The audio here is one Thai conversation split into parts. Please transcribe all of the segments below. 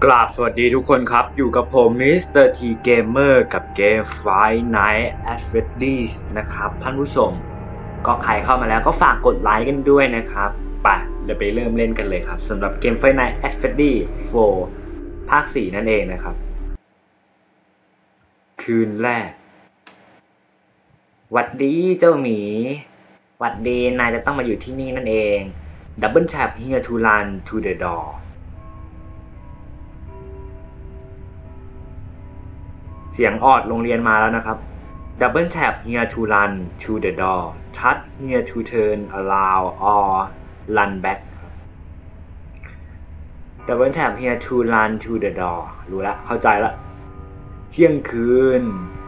ราบสวัสดีทุกคนครับอยู่กับผมมิสเตอร์ทีเกมเมอร์กับเกม Five Nights at Freddy's นะครับท่านผู้ชมก็ใครเข้ามาแล้วก็ฝากกดไลค์กันด้วยนะครับไปเดี๋ยวไปเริ่มเล่นกันเลยครับสำหรับเกม Five Nights at Freddy's 4 ภาค 4 นั่นเองนะครับคืนแรกหวัดดีเจ้าหมีหวัดดีนายจะต้องมาอยู่ที่นี่นั่นเอง Double tap here to run to the doorเสียงออดโรงเรียนมาแล้วนะครับ Double tap here to run to the door touch here to turn around or run back Double tap here to run to the door รู้ละเข้าใจละเที่ยงคืน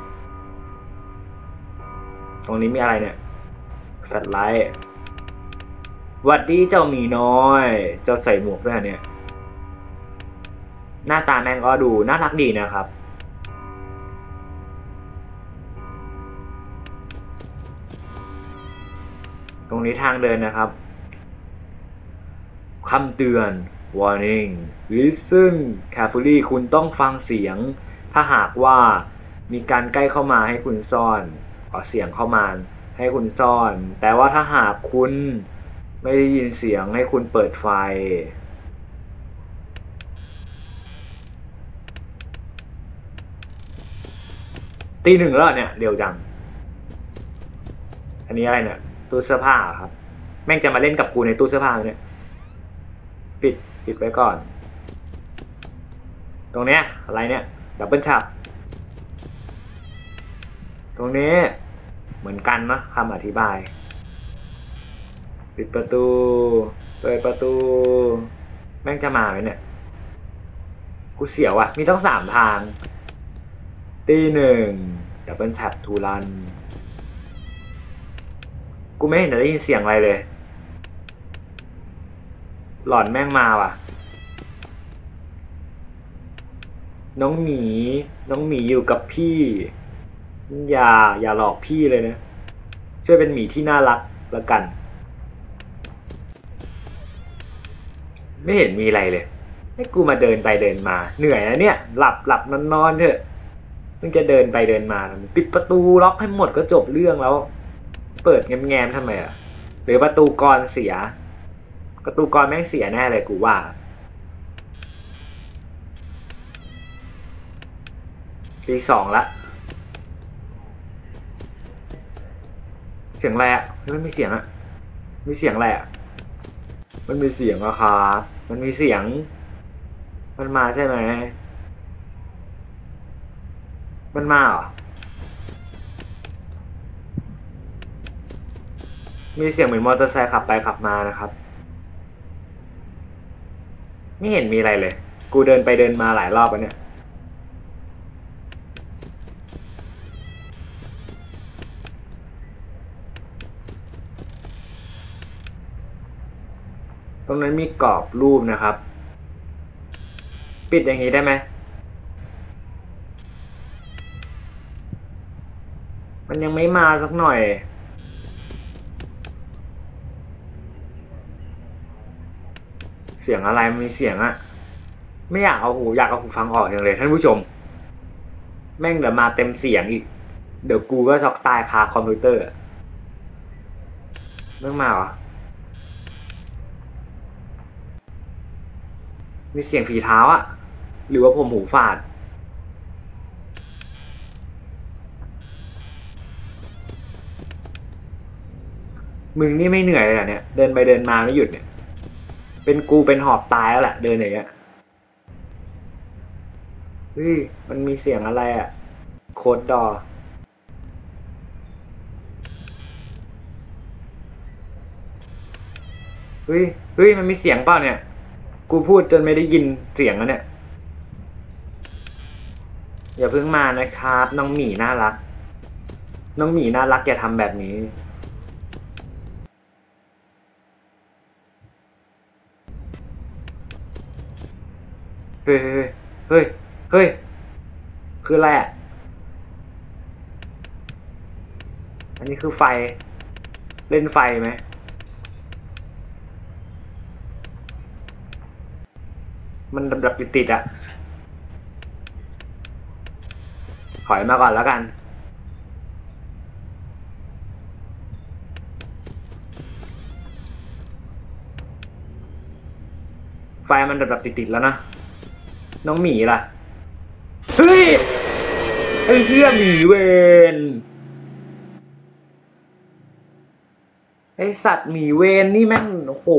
ตรงนี้มีอะไรเนี่ยแฟลชไลท์หวัดดีเจ้าหมีน้อยเจ้าใส่หมวกด้วยเนี่ยหน้าตาแม่งก็ดูน่ารักดีนะครับตรงนี้ทางเดินนะครับคำเตือน warning listen carefully คุณต้องฟังเสียงถ้าหากว่ามีการใกล้เข้ามาให้คุณซ่อนเอาเสียงเข้ามาให้คุณซ่อนแต่ว่าถ้าหากคุณไม่ได้ยินเสียงให้คุณเปิดไฟตีหนึ่งแล้วเนี่ยเร็วจังอันนี้อะไรเนี่ยตู้เสื้อผ้าครับแม่งจะมาเล่นกับกูในตู้เสื้อผ้าเนี่ยปิดไว้ก่อนตรงเนี้ยอะไรเนี่ยดับเบิลชับตรงนี้เหมือนกันนะคำอธิบายปิดประตูเปิดประตูแม่งจะมาไหมเนี่ยกูเสียวอ่ะมีต้อง3 ทางตีหนึ่งดับเบิลชับทูรันกูไม่เห็นได้ยินเสียงอะไรเลยหลอนแม่งมาว่ะน้องหมีอยู่กับพี่อย่าหลอกพี่เลยนะช่วยเป็นหมีที่น่ารักแล้วกันไม่เห็นมีอะไรเลยให้กูมาเดินไปเดินมาเหนื่อยนะเนี่ยหลับนอนเถอะมึงจะเดินไปเดินมาปิดประตูล็อกให้หมดก็จบเรื่องแล้วเปิดแง้มทำไมอ่ะหรือประตูกรเสียประตูกรแม่งเสียแน่เลยกูว่าตี 2ละเสียงอะไรอ่ะมันมีเสียงอ่ะมีเสียงอะไรอ่ะมันมีเสียงอะครับมันมีเสียงมันมาใช่ไหมมันมาเหรอมีเสียงเหมือนมอเตอร์ไซค์ขับไปขับมานะครับไม่เห็นมีอะไรเลยกูเดินไปเดินมาหลายรอบแล้วเนี่ยตรงนั้นมีกรอบรูปนะครับปิดอย่างนี้ได้ไหมมันยังไม่มาสักหน่อยเสียงอะไรมีเสียงอะไม่อยากเอาหูฟังออกอย่างเลยท่านผู้ชมแม่งเดี๋ยวมาเต็มเสียงอีกเดี๋ยวกูก็ช็อกตายคาคอมพิวเตอร์เรื่องมาเหรอมีเสียงฝีเท้าอะหรือว่าผมหูฝาดมึงนี่ไม่เหนื่อยเลยเนี่ยเดินไปเดินมาไม่หยุดเนี่ยเป็นกูเป็นหอบตายแล้วแหละเดินอย่างเงี้ยเฮ้ยมันมีเสียงอะไรอะโค้ดดอเฮ้ยมันมีเสียงเปล่าเนี่ยกูพูดจนไม่ได้ยินเสียงแล้วเนี่ยอย่าเพิ่งมานะครับน้องหมีน่ารักน้องหมีน่ารักอย่าทำแบบนี้เฮ้ยคืออะไรอ่ะอันนี้คือไฟเล่นไฟไหมมันดับติดอ่ะอยมาก่อนแล้วกันไฟมันแบบติดๆแล้วนะน้องหมีล่ะเฮ้ยไอ้เหี้ยหมีเวนไอ้สัตว์หมีเวนนี่แม่งโอ้โห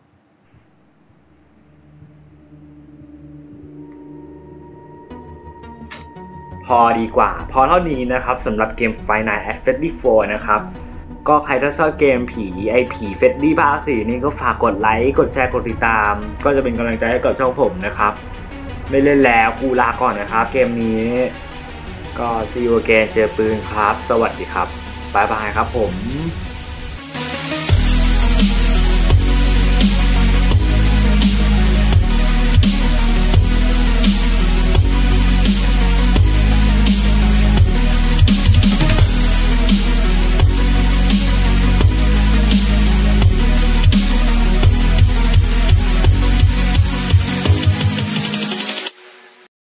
พอดีกว่าพอเท่านี้นะครับสำหรับเกม Five Nights at Freddy 4 นะครับก็ใครถ้าชอบเกมผีเฟดดี้ภาค 4นี่ก็ฝากกดไลค์กดแชร์กดติดตามก็จะเป็นกำลังใจให้กับช่องผมนะครับไม่เล่นแล้วกูลาก่อนนะครับเกมนี้ก็ see you again เจอปืนครับสวัสดีครับบ๊ายบายครับผม